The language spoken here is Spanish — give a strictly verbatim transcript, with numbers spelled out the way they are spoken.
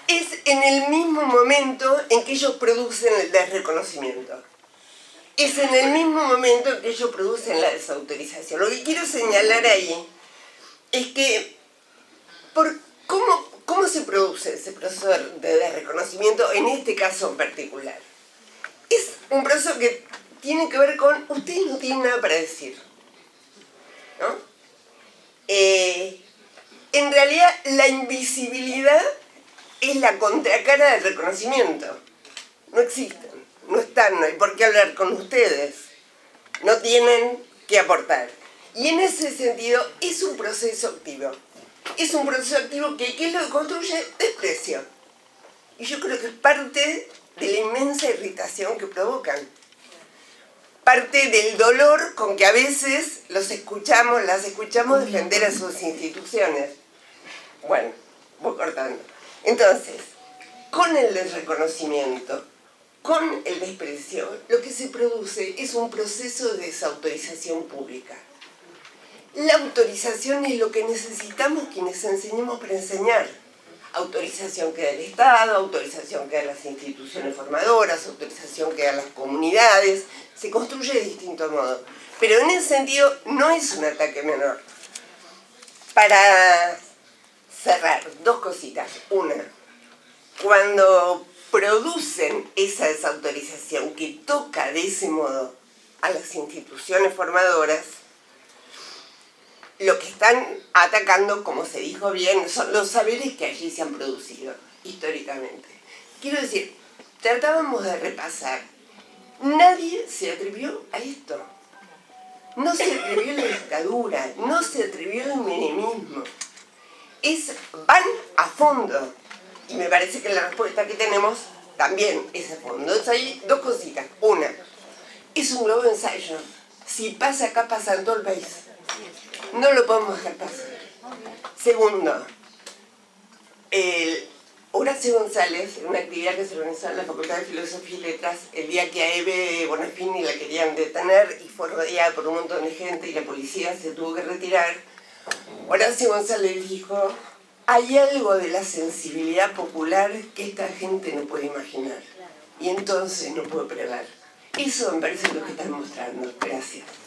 es en el mismo momento en que ellos producen el desreconocimiento. Es en el mismo momento en que ellos producen la desautorización. Lo que quiero señalar ahí es que por cómo, cómo se produce ese proceso de desreconocimiento en este caso en particular. Es un proceso que tiene que ver con ustedes no tienen nada para decir, ¿no? Eh, en realidad la invisibilidad es la contracara del reconocimiento. No existen, no están, no hay por qué hablar con ustedes, no tienen que aportar. Y en ese sentido es un proceso activo. Es un proceso activo que, ¿qué es lo que construye? Desprecio. Y yo creo que es parte de la inmensa irritación que provocan. Parte del dolor con que a veces los escuchamos, las escuchamos defender a sus instituciones. Bueno, voy cortando. Entonces, con el desreconocimiento, con el desprecio, lo que se produce es un proceso de desautorización pública. La autorización es lo que necesitamos quienes enseñemos para enseñar. Autorización que da el Estado, autorización que dan las instituciones formadoras, autorización que dan las comunidades. Se construye de distinto modo. Pero en ese sentido no es un ataque menor. Para cerrar, dos cositas. Una, cuando producen esa desautorización que toca de ese modo a las instituciones formadoras, lo que están atacando, como se dijo bien, son los saberes que allí se han producido históricamente. Quiero decir, tratábamos de repasar. Nadie se atrevió a esto. No se atrevió a la dictadura, no se atrevió al menemismo. Es, van a fondo. Y me parece que la respuesta que tenemos también es a fondo. Entonces hay dos cositas. Una, es un globo de ensayo. Si pasa acá, pasa en todo el país. No lo podemos dejar pasar. Segundo, el Horacio González, en una actividad que se organizó en la Facultad de Filosofía y Letras, el día que a Eve Bonafini la querían detener y fue rodeada por un montón de gente y la policía se tuvo que retirar, Horacio González dijo: hay algo de la sensibilidad popular que esta gente no puede imaginar. Y entonces no puedo prever. Eso me parece lo que están mostrando. Gracias.